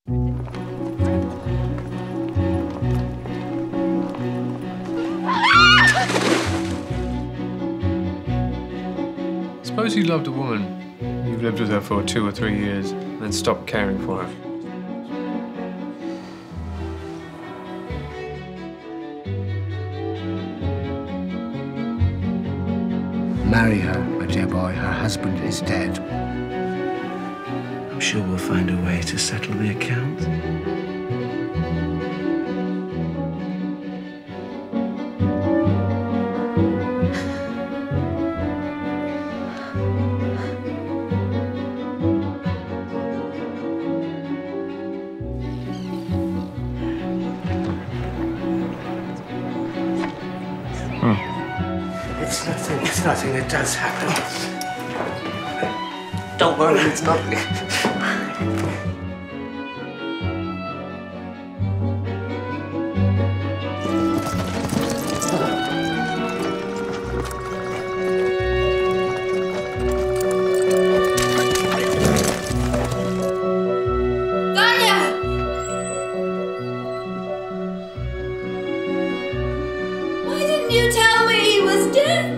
Suppose you loved a woman, you've lived with her for 2 or 3 years, and then stopped caring for her. Marry her, my dear boy. Her husband is dead. I'm sure we'll find a way to settle the account. It's nothing. It does happen. Don't worry, it's nothing. Why didn't you tell me he was dead?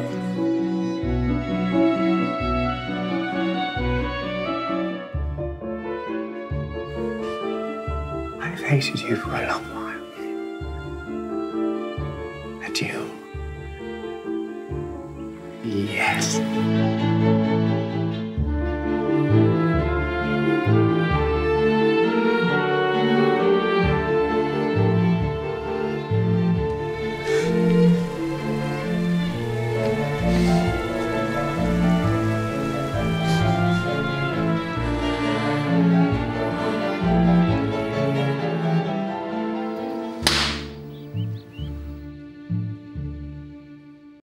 I've hated you for a long while. And you? Yes.